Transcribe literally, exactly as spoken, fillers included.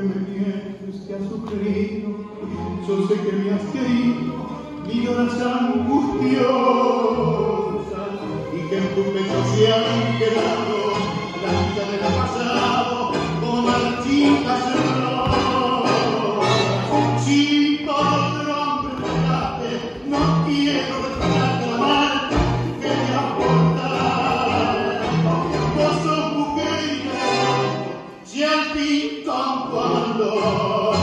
me mientes que has sufrido, yo sé que me has querido, mi horas angustiosas, y que en tu pecho se han quedado la vida del pasado como marchitas rosas. Si por otro hombre me dejaste, no quiero recordarte la mal que me aportas. Vos sos mujer y si al fin con tu amor